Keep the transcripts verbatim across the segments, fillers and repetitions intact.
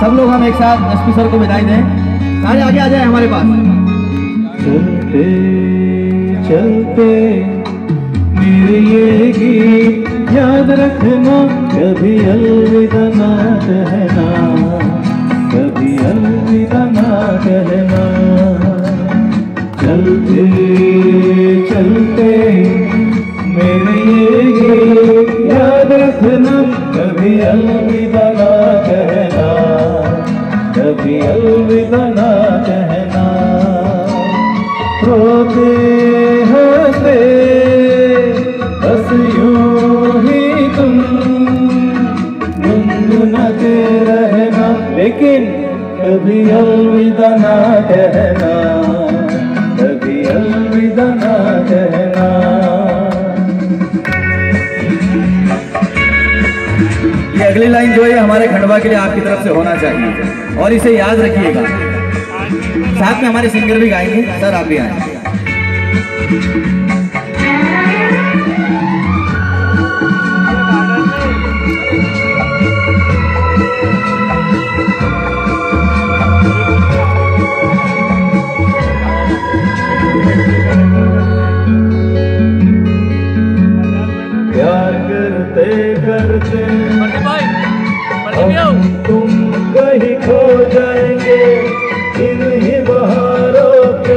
सब लोग हम एक साथ एसपी सर को विदाई दें। सारे आगे आ जाए हमारे पास। चलते चलते मेरे ये गीत याद रखना, कभी अलविदा ना कहना, कभी अलविदा ना कहना। चलते चलते मेरे ये गीत याद रखना, कभी अलविदा ना कहना, कभी अलविदा ना कहना। रोते हंसते बस यूं ही तुम गुनगुनाते रहना, लेकिन कभी अलविदा ना कहना, कभी अलविदा ना कहना। ये अगली लाइन जो है हमारे खंडवा के लिए आपकी तरफ से होना चाहिए और इसे याद रखिएगा। साथ में हमारे सिंगर भी गाएंगे। सर आप भी आएंगे। प्यार करते करते हम तुम कहीं खो जाएंगे, इन्हीं बहारों के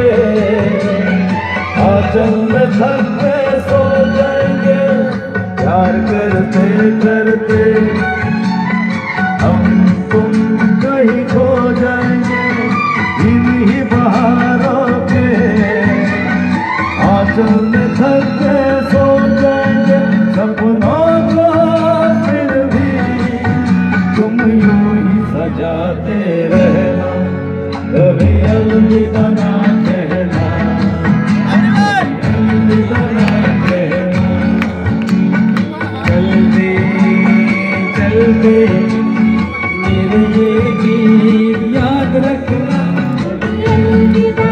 आंचल में थक के सो जाएंगे। प्यार करते करते हम तुम कहीं खो जाएंगे, इन्हीं बहारों के आंचल में थक के सो जाएंगे। सपनों को फिर भी तुम यूं ही सजाते रहना, कभी अलविदा ना कहना, अलविदा ना कहना। चलते चलते मेरे ये गीत याद रखना, कभी अलविदा